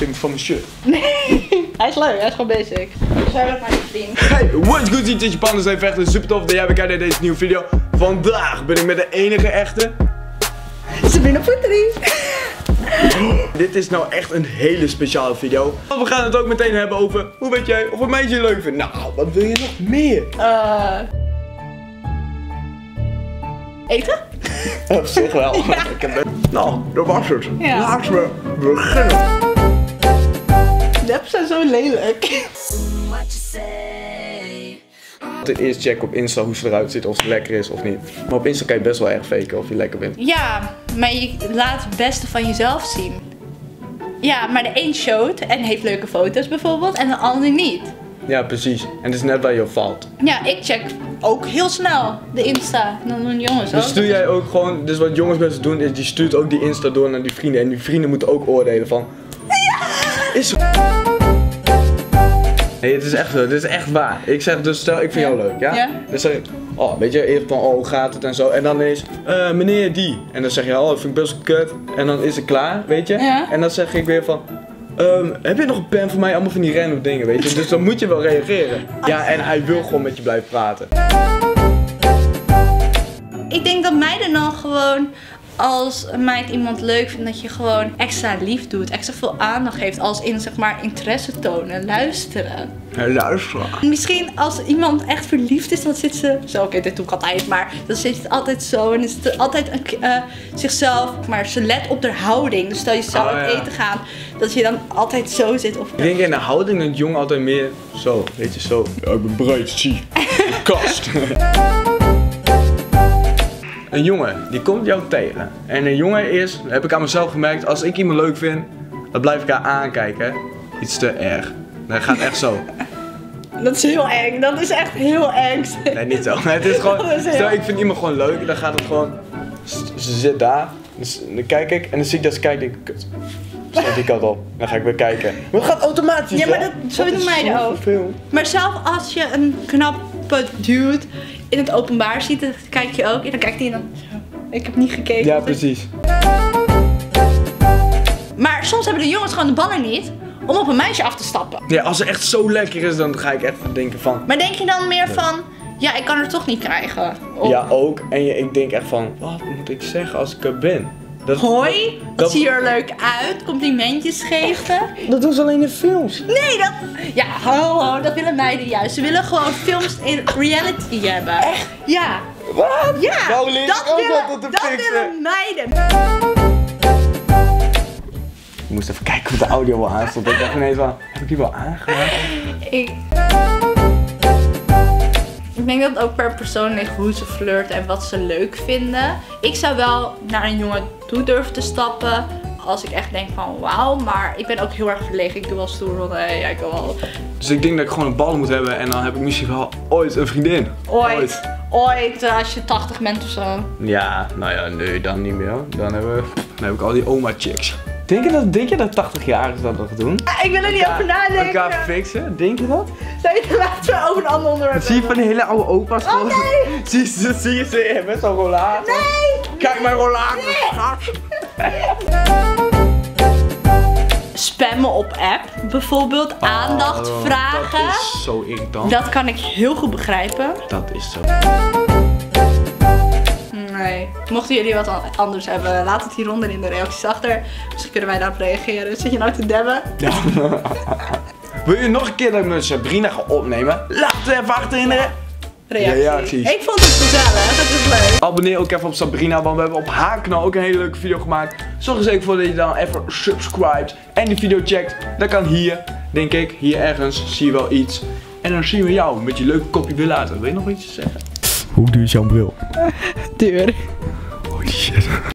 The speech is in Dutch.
van mijn shirt. Nee, hij is leuk, hij is gewoon basic. Zou dat maar je vriend. Hey, what's good, ziet je panden zijn vechten. Super tof dat jij bij kijkt naar deze nieuwe video. Vandaag ben ik met de enige echte Sabrina Poetry. Dit is nou echt een hele speciale video. We gaan het ook meteen hebben over hoe weet jij of een meisje je leuk vindt. Nou, wat wil je nog meer? Eten? Op zich wel. Ja. Nou, dat was het. Ja. Laten we beginnen. Deps zijn zo lelijk. Altijd eerst checken op Insta hoe ze eruit ziet, of ze lekker is of niet. Maar op Insta kan je best wel erg faken of je lekker bent. Ja, maar je laat het beste van jezelf zien. Ja, maar de een showt en heeft leuke foto's bijvoorbeeld en de ander niet. Ja, precies. En het is net waar je op valt. Ja, ik check ook heel snel de Insta. En dan doen jongens ook. Dus stuur jij ook gewoon, dus wat jongens best doen is, die stuurt ook die Insta door naar die vrienden. En die vrienden moeten ook oordelen van... Ja! Is nee, het is echt zo, het is echt waar. Ik zeg dus, stel ik vind jou leuk, ja? Ja. Dan zeg ik, oh, weet je, eerst van, oh, hoe gaat het en zo. En dan ineens, meneer die. En dan zeg je, oh, dat vind ik best wel kut. En dan is het klaar, weet je? Ja. En dan zeg ik weer van, heb je nog een pen voor mij? Allemaal van die random dingen, weet je? Dus dan moet je wel reageren. Ja, en hij wil gewoon met je blijven praten. Ik denk dat meiden dan gewoon, als een meid iemand leuk vindt, dat je gewoon extra lief doet. Extra veel aandacht geeft, als in zeg maar interesse tonen, luisteren. Ja, luister. Misschien als iemand echt verliefd is, dan zit ze zo, oké, dit doe ik altijd, maar dan zit het altijd zo en is het altijd zichzelf, maar ze let op de houding. Dus stel je zou uit eten gaan, dat je dan altijd zo zit. Of... Ik denk in de houding dat jongen altijd meer zo, weet je, zo. Ja, ik ben breed, zie. De kast. Een jongen, die komt jou tegen. En een jongen is, heb ik aan mezelf gemerkt, als ik iemand leuk vind, dan blijf ik haar aankijken. Iets te erg. Dat gaat echt zo. Dat is heel eng, dat is echt heel eng. Nee, niet zo. Het is gewoon, stel ik vind iemand gewoon leuk, dan gaat het gewoon, ze zit daar, dus dan kijk ik en dan zie ik dat ze kijkt en denk ik, kut. Staat die kant op, dan ga ik weer kijken. Maar het gaat automatisch. Ja, maar dat, zo doen meiden ook. Maar zelf als je een knappe dude in het openbaar ziet, dan kijk je ook en dan kijkt hij dan zo. Ik heb niet gekeken. Ja, precies. Maar soms hebben de jongens gewoon de ballen niet om op een meisje af te stappen. Ja, als ze echt zo lekker is, dan ga ik echt denken van... Maar denk je dan meer van, ja, ik kan er toch niet krijgen? Of... Ja, ook. En ik denk echt van, wat moet ik zeggen als ik er ben? Hoi, dat zie je er leuk uit, complimentjes geven. Dat doen ze alleen in films. Nee, dat... Ja, hallo, dat willen meiden juist. Ze willen gewoon films in reality hebben. Echt? Ja. Wat? Ja, Nou, leer ik ook wat te fixen. willen meiden. Ik moest even kijken of de audio wel aanstond. Ik dacht ineens van, heb ik die wel aangemaakt? Ik denk dat het ook per persoon ligt hoe ze flirten en wat ze leuk vinden. Ik zou wel naar een jongen toe durven te stappen als ik echt denk van wauw, maar ik ben ook heel erg verlegen. Ik doe wel stoer van ja, ik wil wel. Dus ik denk dat ik gewoon een bal moet hebben en dan heb ik misschien wel ooit een vriendin. Ooit als je 80 bent of zo. Ja, nou ja, nee, dan niet meer. Dan heb ik al die oma chicks. Denk je dat 80-jarigen dat nog doen? Ik wil er niet over nadenken. Elkaar fixen? Denk je dat? Laten we over een ander onderwerp. Zie je van die hele oude opa's gewoon? Oh nee! Zie je ze met zo'n rollator? Nee! Kijk mijn rollator, schat! Spammen op app, bijvoorbeeld aandacht vragen. Dat is zo irritant. Dat kan ik heel goed begrijpen. Dat is zo. Nee. Mochten jullie wat anders hebben, laat het hieronder in de reacties achter. Misschien kunnen wij daarop reageren. Zit je nou te debben? Ja. Wil je nog een keer dat ik met Sabrina ga opnemen? Laat het even achter in de reacties. Ik vond het gezellig, dat is leuk. Abonneer ook even op Sabrina, want we hebben op haar kanaal ook een hele leuke video gemaakt. Zorg er zeker voor dat je dan even subscribt en die video checkt. Dat kan hier, denk ik. Hier ergens zie je wel iets. En dan zien we jou met je leuke kopje weer later. Wil je nog iets zeggen? Hoe duur is jouw bril? Duur. Holy shit.